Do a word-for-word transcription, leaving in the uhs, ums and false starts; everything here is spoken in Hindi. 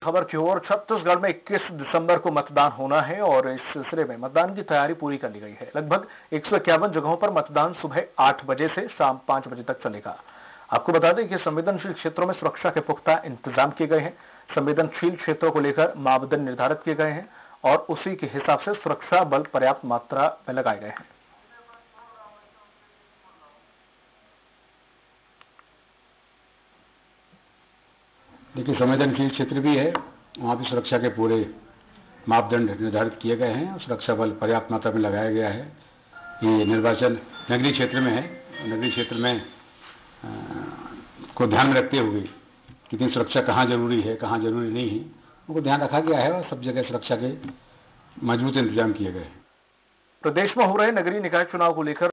खबर की ओर। छत्तीसगढ़ में इक्कीस दिसंबर को मतदान होना है और इस सिलसिले में मतदान की तैयारी पूरी कर ली गई है। लगभग एक सौ इक्यावन जगहों पर मतदान सुबह आठ बजे से शाम पांच बजे तक चलेगा। आपको बता दें कि संवेदनशील क्षेत्रों में सुरक्षा के पुख्ता इंतजाम किए गए हैं। संवेदनशील क्षेत्रों को लेकर मापदंड निर्धारित किए गए हैं और उसी के हिसाब से सुरक्षा बल पर्याप्त मात्रा में लगाए गए हैं। देखिए, संवेदनशील क्षेत्र भी है, वहाँ भी सुरक्षा के पूरे मापदंड निर्धारित किए गए हैं और सुरक्षा बल पर्याप्त मात्रा में लगाया गया है। ये निर्वाचन नगरीय क्षेत्र में है। नगरीय क्षेत्र में आ, को ध्यान में रखते हुए कितनी सुरक्षा कहाँ जरूरी है, कहाँ जरूरी नहीं है, उनको ध्यान रखा गया है और सब जगह सुरक्षा के मजबूत इंतजाम किए गए हैं। प्रदेश में हो रहे नगरीय निकाय चुनाव को लेकर